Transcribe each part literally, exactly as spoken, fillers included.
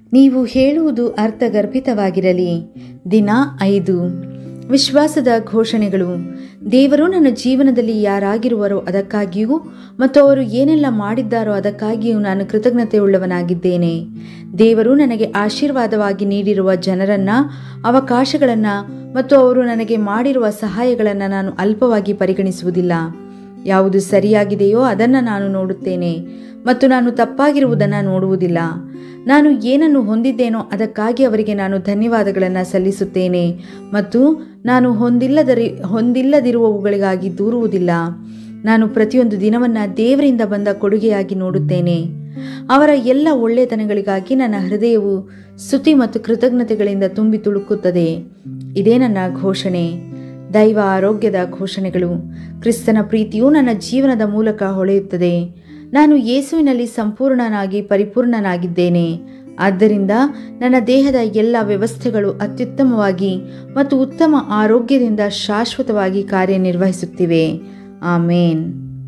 ನೀವು ಹೇಳುವುದು ಅರ್ಥಗರ್ಭಿತವಾಗಿರಲಿ. ದಿನ ಐದು. ವಿಶ್ವಾಸದ ಘೋಷಣೆಗಳು. ದೇವರು ನನ್ನ ಜೀವನದಲ್ಲಿ ಯಾರಾಗಿರುವರೋ ಅದಕ್ಕಾಗಿಯೂ ಮತ್ತು ಅವರು ಏನೆಲ್ಲ ಮಾಡಿದ್ದಾರೋ ಅದಕ್ಕಾಗಿಯೂ ನಾನು ಕೃತಜ್ಞತೆಯುಳ್ಳವನಾಗಿದ್ದೇನೆ. ದೇವರು ನನಗೆ ಆಶೀರ್ವಾದವಾಗಿ ನೀಡಿರುವ ಜನರನ್ನು, ಅವಕಾಶಗಳನ್ನು ಮತ್ತು ಅವರು ನನಗೆ ಮಾಡಿರುವ ಸಹಾಯಗಳನ್ನು ನಾನು ಅಲ್ಪವಾಗಿ ಪರಿಗಣಿಸುವುದಿಲ್ಲ. ಯಾವುದು ಸರಿಯಾಗಿದೆಯೋ ಅದನ್ನು ನಾನು ನೋಡುತ್ತೇನೆ ಮತ್ತು ನಾನು ತಪ್ಪಾಗಿರುವುದನ್ನು ನೋಡುವುದಿಲ್ಲ. ನಾನು ಏನನ್ನು ಹೊಂದಿದ್ದೇನೋ ಅದಕ್ಕಾಗಿ ಅವರಿಗೆ ನಾನು ಧನ್ಯವಾದಗಳನ್ನು ಸಲ್ಲಿಸುತ್ತೇನೆ ಮತ್ತು ನಾನು ಹೊಂದಿಲ್ಲದರಿ ಹೊಂದಿಲ್ಲದಿರುವವುಗಳಿಗಾಗಿ ದೂರುವುದಿಲ್ಲ. ನಾನು ಪ್ರತಿಯೊಂದು ದಿನವನ್ನು ದೇವರಿಂದ ಬಂದ ಕೊಡುಗೆಯಾಗಿ ನೋಡುತ್ತೇನೆ. ಅವರ ಎಲ್ಲ ಒಳ್ಳೆಯತನಗಳಿಗಾಗಿ ನನ್ನ ಹೃದಯವು ಸ್ತುತಿ ಮತ್ತು ಕೃತಜ್ಞತೆಗಳಿಂದ ತುಂಬಿ ತುಳುಕುತ್ತದೆ. ಇದೇ ನನ್ನ ಘೋಷಣೆ. ದೈವ ಆರೋಗ್ಯದ ಘೋಷಣೆಗಳು. ಕ್ರಿಸ್ತನ ಪ್ರೀತಿಯು ನನ್ನ ಜೀವನದ ಮೂಲಕ ಹೊಳೆಯುತ್ತದೆ. ನಾನು ಯೇಸುವಿನಲ್ಲಿ ಸಂಪೂರ್ಣನಾಗಿ ಪರಿಪೂರ್ಣನಾಗಿದ್ದೇನೆ. ಆದ್ದರಿಂದ ನನ್ನ ದೇಹದ ಎಲ್ಲ ವ್ಯವಸ್ಥೆಗಳು ಅತ್ಯುತ್ತಮವಾಗಿ ಮತ್ತು ಉತ್ತಮ ಆರೋಗ್ಯದಿಂದ ಶಾಶ್ವತವಾಗಿ ಕಾರ್ಯನಿರ್ವಹಿಸುತ್ತಿವೆ. ಆಮೇನ್.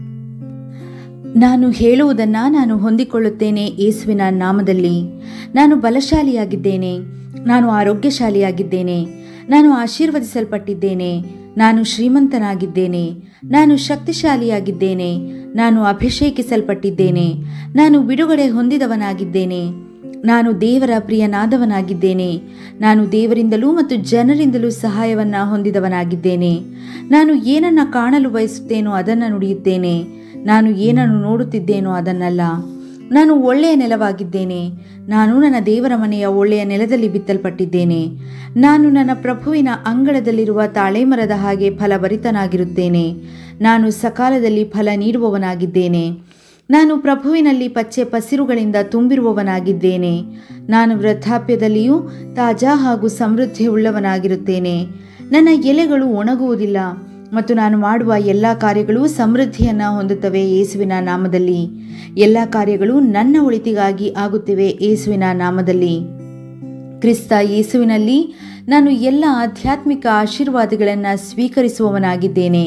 ನಾನು ಹೇಳುವುದನ್ನು ನಾನು ಹೊಂದಿಕೊಳ್ಳುತ್ತೇನೆ ಯೇಸುವಿನ ನಾಮದಲ್ಲಿ. ನಾನು ಬಲಶಾಲಿಯಾಗಿದ್ದೇನೆ. ನಾನು ಆರೋಗ್ಯಶಾಲಿಯಾಗಿದ್ದೇನೆ. ನಾನು ಆಶೀರ್ವದಿಸಲ್ಪಟ್ಟಿದ್ದೇನೆ. ನಾನು ಶ್ರೀಮಂತನಾಗಿದ್ದೇನೆ. ನಾನು ಶಕ್ತಿಶಾಲಿಯಾಗಿದ್ದೇನೆ. ನಾನು ಅಭಿಷೇಕಿಸಲ್ಪಟ್ಟಿದ್ದೇನೆ. ನಾನು ಬಿಡುಗಡೆ ಹೊಂದಿದವನಾಗಿದ್ದೇನೆ. ನಾನು ದೇವರ ಪ್ರಿಯನಾದವನಾಗಿದ್ದೇನೆ. ನಾನು ದೇವರಿಂದಲೂ ಮತ್ತು ಜನರಿಂದಲೂ ಸಹಾಯವನ್ನು ಹೊಂದಿದವನಾಗಿದ್ದೇನೆ. ನಾನು ಏನನ್ನು ಕಾಣಲು ಬಯಸುತ್ತೇನೋ ಅದನ್ನು ನುಡಿಯುತ್ತೇನೆ. ನಾನು ಏನನ್ನು ನೋಡುತ್ತಿದ್ದೇನೋ ಅದನ್ನಲ್ಲ. ನಾನು ಒಳ್ಳೆಯ ನೆಲವಾಗಿದ್ದೇನೆ. ನಾನು ನನ್ನ ದೇವರ ಮನೆಯ ಒಳ್ಳೆಯ ನೆಲದಲ್ಲಿ ಬಿತ್ತಲ್ಪಟ್ಟಿದ್ದೇನೆ. ನಾನು ನನ್ನ ಪ್ರಭುವಿನ ಅಂಗಳದಲ್ಲಿರುವ ತಾಳೆಮರದ ಹಾಗೆ ಫಲಭರಿತನಾಗಿರುತ್ತೇನೆ. ನಾನು ಸಕಾಲದಲ್ಲಿ ಫಲ ನೀಡುವವನಾಗಿದ್ದೇನೆ. ನಾನು ಪ್ರಭುವಿನಲ್ಲಿ ಪಚ್ಚೆ ಪಸಿರುಗಳಿಂದ ತುಂಬಿರುವವನಾಗಿದ್ದೇನೆ. ನಾನು ವೃದ್ಧಾಪ್ಯದಲ್ಲಿಯೂ ತಾಜಾ ಹಾಗೂ ಸಮೃದ್ಧಿಯುಳ್ಳವನಾಗಿರುತ್ತೇನೆ. ನನ್ನ ಎಲೆಗಳು ಒಣಗುವುದಿಲ್ಲ ಮತ್ತು ನಾನು ಮಾಡುವ ಎಲ್ಲ ಕಾರ್ಯಗಳು ಸಮೃದ್ಧಿಯನ್ನು ಹೊಂದುತ್ತವೆ ಯೇಸುವಿನ ನಾಮದಲ್ಲಿ. ಎಲ್ಲ ಕಾರ್ಯಗಳು ನನ್ನ ಒಳಿತಿಗಾಗಿ ಆಗುತ್ತಿವೆ ಯೇಸುವಿನ ನಾಮದಲ್ಲಿ. ಕ್ರಿಸ್ತ ಯೇಸುವಿನಲ್ಲಿ ನಾನು ಎಲ್ಲ ಆಧ್ಯಾತ್ಮಿಕ ಆಶೀರ್ವಾದಗಳನ್ನು ಸ್ವೀಕರಿಸುವವನಾಗಿದ್ದೇನೆ.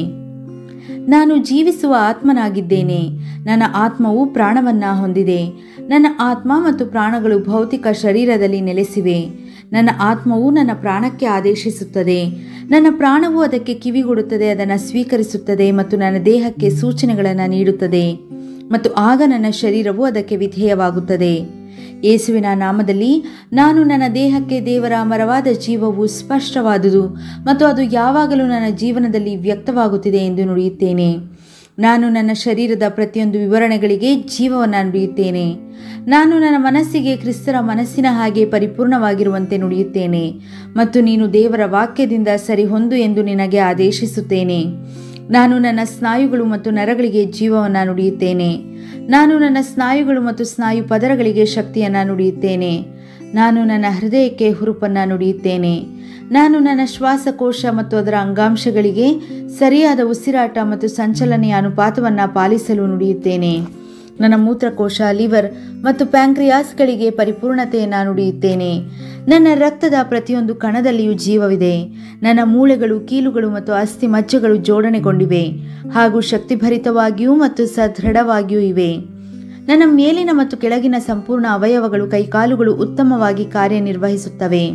ನಾನು ಜೀವಿಸುವ ಆತ್ಮನಾಗಿದ್ದೇನೆ. ನನ್ನ ಆತ್ಮವು ಪ್ರಾಣವನ್ನು ಹೊಂದಿದೆ. ನನ್ನ ಆತ್ಮ ಮತ್ತು ಪ್ರಾಣಗಳು ಭೌತಿಕ ಶರೀರದಲ್ಲಿ ನೆಲೆಸಿವೆ. ನನ್ನ ಆತ್ಮವು ನನ್ನ ಪ್ರಾಣಕ್ಕೆ ಆದೇಶಿಸುತ್ತದೆ. ನನ್ನ ಪ್ರಾಣವು ಅದಕ್ಕೆ ಕಿವಿಗೊಡುತ್ತದೆ, ಅದನ್ನು ಸ್ವೀಕರಿಸುತ್ತದೆ ಮತ್ತು ನನ್ನ ದೇಹಕ್ಕೆ ಸೂಚನೆಗಳನ್ನು ನೀಡುತ್ತದೆ ಮತ್ತು ಆಗ ನನ್ನ ಶರೀರವು ಅದಕ್ಕೆ ವಿಧೇಯವಾಗುತ್ತದೆ. ಯೇಸುವಿನ ನಾಮದಲ್ಲಿ ನಾನು ನನ್ನ ದೇಹಕ್ಕೆ ದೇವರ ಅಮರವಾದ ಜೀವವು ಸ್ಪಷ್ಟವಾದುದು ಮತ್ತು ಅದು ಯಾವಾಗಲೂ ನನ್ನ ಜೀವನದಲ್ಲಿ ವ್ಯಕ್ತವಾಗುತ್ತಿದೆ ಎಂದು ನುಡಿಯುತ್ತೇನೆ. ನಾನು ನನ್ನ ಶರೀರದ ಪ್ರತಿಯೊಂದು ವಿವರಣೆಗಳಿಗೆ ಜೀವವನ್ನು ನುಡಿಯುತ್ತೇನೆ. ನಾನು ನನ್ನ ಮನಸ್ಸಿಗೆ ಕ್ರಿಸ್ತರ ಮನಸ್ಸಿನ ಹಾಗೆ ಪರಿಪೂರ್ಣವಾಗಿರುವಂತೆ ನುಡಿಯುತ್ತೇನೆ ಮತ್ತು ನೀನು ದೇವರ ವಾಕ್ಯದಿಂದ ಸರಿಹೊಂದು ಎಂದು ನಿನಗೆ ಆದೇಶಿಸುತ್ತೇನೆ. ನಾನು ನನ್ನ ಸ್ನಾಯುಗಳು ಮತ್ತು ನರಗಳಿಗೆ ಜೀವವನ್ನು ನುಡಿಯುತ್ತೇನೆ. ನಾನು ನನ್ನ ಸ್ನಾಯುಗಳು ಮತ್ತು ಸ್ನಾಯು ಪದರಗಳಿಗೆ ಶಕ್ತಿಯನ್ನು ನುಡಿಯುತ್ತೇನೆ. ನಾನು ನನ್ನ ಹೃದಯಕ್ಕೆ ಹುರುಪನ್ನು ನುಡಿಯುತ್ತೇನೆ. ನಾನು ನನ್ನ ಶ್ವಾಸಕೋಶ ಮತ್ತು ಅದರ ಅಂಗಾಂಶಗಳಿಗೆ ಸರಿಯಾದ ಉಸಿರಾಟ ಮತ್ತು ಸಂಚಲನೆಯ ಅನುಪಾತವನ್ನು ಪಾಲಿಸಲು ನುಡಿಯುತ್ತೇನೆ. ನನ್ನ ಮೂತ್ರಕೋಶ, ಲಿವರ್ ಮತ್ತು ಪ್ಯಾಂಕ್ರಿಯಾಸ್ಗಳಿಗೆ ಪರಿಪೂರ್ಣತೆಯನ್ನು ನುಡಿಯುತ್ತೇನೆ. ನನ್ನ ರಕ್ತದ ಪ್ರತಿಯೊಂದು ಕಣದಲ್ಲಿಯೂ ಜೀವವಿದೆ. ನನ್ನ ಮೂಳೆಗಳು, ಕೀಲುಗಳು ಮತ್ತು ಅಸ್ಥಿ ಮಜ್ಜೆಗಳು ಜೋಡಣೆಗೊಂಡಿವೆ ಹಾಗೂ ಶಕ್ತಿಭರಿತವಾಗಿಯೂ ಮತ್ತು ಸದೃಢವಾಗಿಯೂ ಇವೆ. ನನ್ನ ಮೇಲಿನ ಮತ್ತು ಕೆಳಗಿನ ಸಂಪೂರ್ಣ ಅವಯವಗಳು, ಕೈಕಾಲುಗಳು ಉತ್ತಮವಾಗಿ ಕಾರ್ಯನಿರ್ವಹಿಸುತ್ತವೆ.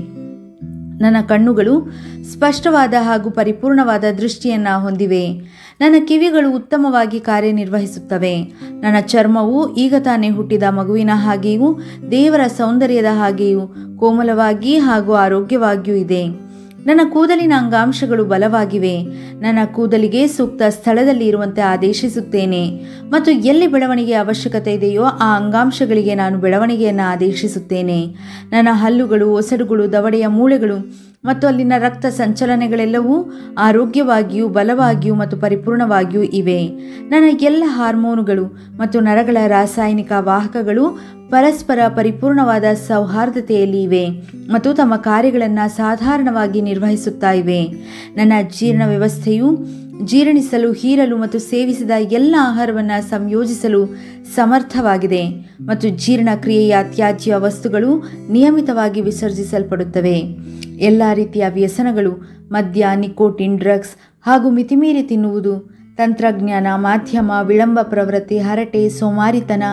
ನನ್ನ ಕಣ್ಣುಗಳು ಸ್ಪಷ್ಟವಾದ ಹಾಗೂ ಪರಿಪೂರ್ಣವಾದ ದೃಷ್ಟಿಯನ್ನು ಹೊಂದಿವೆ. ನನ್ನ ಕಿವಿಗಳು ಉತ್ತಮವಾಗಿ ಕಾರ್ಯನಿರ್ವಹಿಸುತ್ತವೆ. ನನ್ನ ಚರ್ಮವು ಈಗ ತಾನೇ ಹುಟ್ಟಿದ ಮಗುವಿನ ಹಾಗೆಯೂ ದೇವರ ಸೌಂದರ್ಯದ ಹಾಗೆಯೂ ಕೋಮಲವಾಗಿ ಹಾಗೂ ಆರೋಗ್ಯವಾಗಿಯೂ ಇದೆ. ನನ್ನ ಕೂದಲಿನ ಅಂಗಾಂಶಗಳು ಬಲವಾಗಿವೆ. ನನ್ನ ಕೂದಲಿಗೆ ಸೂಕ್ತ ಸ್ಥಳದಲ್ಲಿ ಇರುವಂತೆ ಆದೇಶಿಸುತ್ತೇನೆ ಮತ್ತು ಎಲ್ಲಿ ಬೆಳವಣಿಗೆ ಅವಶ್ಯಕತೆ ಇದೆಯೋ ಆ ಅಂಗಾಂಶಗಳಿಗೆ ನಾನು ಬೆಳವಣಿಗೆಯನ್ನು ಆದೇಶಿಸುತ್ತೇನೆ. ನನ್ನ ಹಲ್ಲುಗಳು, ಒಸಡುಗಳು, ದವಡೆಯ ಮೂಳೆಗಳು ಮತ್ತು ಅಲ್ಲಿನ ರಕ್ತ ಸಂಚಲನೆಗಳೆಲ್ಲವೂ ಆರೋಗ್ಯವಾಗಿಯೂ ಬಲವಾಗಿಯೂ ಮತ್ತು ಪರಿಪೂರ್ಣವಾಗಿಯೂ ಇವೆ. ನನ್ನ ಎಲ್ಲ ಹಾರ್ಮೋನುಗಳು ಮತ್ತು ನರಗಳ ರಾಸಾಯನಿಕ ವಾಹಕಗಳು ಪರಸ್ಪರ ಪರಿಪೂರ್ಣವಾದ ಸೌಹಾರ್ದತೆಯಲ್ಲಿ ಇವೆ ಮತ್ತು ತಮ್ಮ ಕಾರ್ಯಗಳನ್ನು ಸಾಧಾರಣವಾಗಿ ನಿರ್ವಹಿಸುತ್ತಾ ಇವೆ. ನನ್ನ ಜೀರ್ಣ ವ್ಯವಸ್ಥೆಯು ಜೀರ್ಣಿಸಲು, ಹೀರಲು ಮತ್ತು ಸೇವಿಸಿದ ಎಲ್ಲ ಆಹಾರವನ್ನು ಸಂಯೋಜಿಸಲು ಸಮರ್ಥವಾಗಿದೆ ಮತ್ತು ಜೀರ್ಣಕ್ರಿಯೆಯ ತ್ಯಾಜ್ಯ ವಸ್ತುಗಳು ನಿಯಮಿತವಾಗಿ ವಿಸರ್ಜಿಸಲ್ಪಡುತ್ತವೆ. ಎಲ್ಲ ರೀತಿಯ ವ್ಯಸನಗಳು, ಮದ್ಯ, ನಿಕೋಟಿನ್, ಡ್ರಗ್ಸ್ ಹಾಗೂ ಮಿತಿಮೀರಿ ತಿನ್ನುವುದು, ತಂತ್ರಜ್ಞಾನ, ಮಾಧ್ಯಮ, ವಿಳಂಬ ಪ್ರವೃತ್ತಿ, ಹರಟೆ, ಸೋಮಾರಿತನ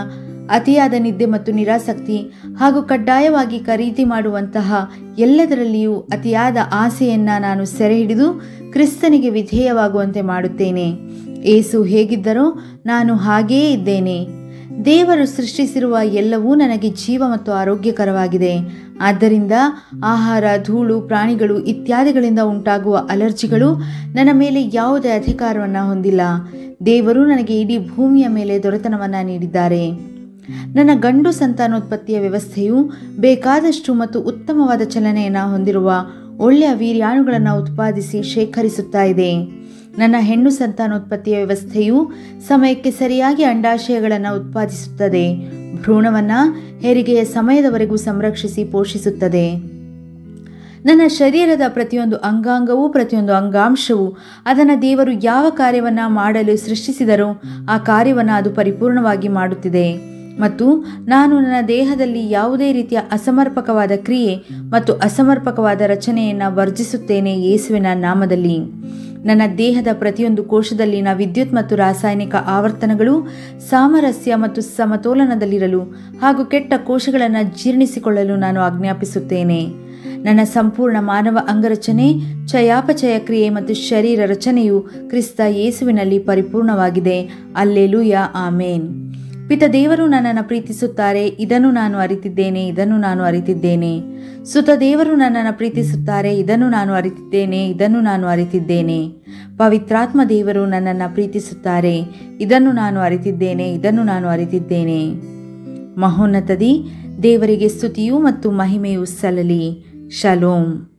ಅತಿಯಾದ ನಿದ್ದೆ ಮತ್ತು ನಿರಾಸಕ್ತಿ ಹಾಗೂ ಕಡ್ಡಾಯವಾಗಿ ಖರೀದಿ ಮಾಡುವಂತಹ ಎಲ್ಲದರಲ್ಲಿಯೂ ಅತಿಯಾದ ಆಸೆಯನ್ನು ನಾನು ಸೆರೆ ಹಿಡಿದು ಕ್ರಿಸ್ತನಿಗೆ ವಿಧೇಯವಾಗುವಂತೆ ಮಾಡುತ್ತೇನೆ. ಏಸು ಹೇಗಿದ್ದರೋ ನಾನು ಹಾಗೇ ಇದ್ದೇನೆ. ದೇವರು ಸೃಷ್ಟಿಸಿರುವ ಎಲ್ಲವೂ ನನಗೆ ಜೀವ ಮತ್ತು ಆರೋಗ್ಯಕರವಾಗಿದೆ. ಆದ್ದರಿಂದ ಆಹಾರ, ಧೂಳು, ಪ್ರಾಣಿಗಳು ಇತ್ಯಾದಿಗಳಿಂದ ಉಂಟಾಗುವ ಅಲರ್ಜಿಗಳು ನನ್ನ ಮೇಲೆ ಯಾವುದೇ ಅಧಿಕಾರವನ್ನು ಹೊಂದಿಲ್ಲ. ದೇವರು ನನಗೆ ಇಡೀ ಭೂಮಿಯ ಮೇಲೆ ದೊರೆತನವನ್ನು ನೀಡಿದ್ದಾರೆ. ನನ್ನ ಗಂಡು ಸಂತಾನೋತ್ಪತ್ತಿಯ ವ್ಯವಸ್ಥೆಯು ಬೇಕಾದಷ್ಟು ಮತ್ತು ಉತ್ತಮವಾದ ಚಲನೆಯನ್ನು ಹೊಂದಿರುವ ಒಳ್ಳೆಯ ವೀರ್ಯಾಣುಗಳನ್ನು ಉತ್ಪಾದಿಸಿ ಶೇಖರಿಸುತ್ತಾ ಇದೆ. ನನ್ನ ಹೆಣ್ಣು ಸಂತಾನೋತ್ಪತ್ತಿಯ ವ್ಯವಸ್ಥೆಯು ಸಮಯಕ್ಕೆ ಸರಿಯಾಗಿ ಅಂಡಾಶಯಗಳನ್ನು ಉತ್ಪಾದಿಸುತ್ತದೆ, ಭ್ರೂಣವನ್ನು ಹೆರಿಗೆಯ ಸಮಯದವರೆಗೂ ಸಂರಕ್ಷಿಸಿ ಪೋಷಿಸುತ್ತದೆ. ನನ್ನ ಶರೀರದ ಪ್ರತಿಯೊಂದು ಅಂಗಾಂಗವೂ ಪ್ರತಿಯೊಂದು ಅಂಗಾಂಶವೂ ಅದನ್ನು ದೇವರು ಯಾವ ಕಾರ್ಯವನ್ನು ಮಾಡಲು ಸೃಷ್ಟಿಸಿದರೋ ಆ ಕಾರ್ಯವನ್ನು ಅದು ಪರಿಪೂರ್ಣವಾಗಿ ಮಾಡುತ್ತಿದೆ. ಮತ್ತು ನಾನು ನನ್ನ ದೇಹದಲ್ಲಿ ಯಾವುದೇ ರೀತಿಯ ಅಸಮರ್ಪಕವಾದ ಕ್ರಿಯೆ ಮತ್ತು ಅಸಮರ್ಪಕವಾದ ರಚನೆಯನ್ನು ವರ್ಜಿಸುತ್ತೇನೆ ಯೇಸುವಿನ ನಾಮದಲ್ಲಿ. ನನ್ನ ದೇಹದ ಪ್ರತಿಯೊಂದು ಕೋಶದಲ್ಲಿನ ವಿದ್ಯುತ್ ಮತ್ತು ರಾಸಾಯನಿಕ ಆವರ್ತನಗಳು ಸಾಮರಸ್ಯ ಮತ್ತು ಸಮತೋಲನದಲ್ಲಿರಲು ಹಾಗೂ ಕೆಟ್ಟ ಕೋಶಗಳನ್ನು ಜೀರ್ಣಿಸಿಕೊಳ್ಳಲು ನಾನು ಆಜ್ಞಾಪಿಸುತ್ತೇನೆ. ನನ್ನ ಸಂಪೂರ್ಣ ಮಾನವ ಅಂಗರಚನೆ, ಚಯಾಪಚಯ ಕ್ರಿಯೆ ಮತ್ತು ಶರೀರ ರಚನೆಯು ಕ್ರಿಸ್ತ ಯೇಸುವಿನಲ್ಲಿ ಪರಿಪೂರ್ಣವಾಗಿದೆ. ಅಲ್ಲೆಲೂಯಾ, ಆಮೇನ್. ಪಿತ ದೇವರು ನನ್ನನ್ನು ಪ್ರೀತಿಸುತ್ತಾರೆ, ಇದನ್ನು ನಾನು ಅರಿತಿದ್ದೇನೆ, ಇದನ್ನು ನಾನು ಅರಿತಿದ್ದೇನೆ. ಸುತ ದೇವರು ನನ್ನನ್ನು ಪ್ರೀತಿಸುತ್ತಾರೆ, ಇದನ್ನು ನಾನು ಅರಿತಿದ್ದೇನೆ, ಇದನ್ನು ನಾನು ಅರಿತಿದ್ದೇನೆ. ಪವಿತ್ರಾತ್ಮ ದೇವರು ನನ್ನನ್ನು ಪ್ರೀತಿಸುತ್ತಾರೆ, ಇದನ್ನು ನಾನು ಅರಿತಿದ್ದೇನೆ, ಇದನ್ನು ನಾನು ಅರಿತಿದ್ದೇನೆ. ಮಹೋನ್ನತದಿ ದೇವರಿಗೆ ಸ್ತುತಿಯೂ ಮತ್ತು ಮಹಿಮೆಯೂ ಸಲ್ಲಲಿ. ಶಲೋಮ್.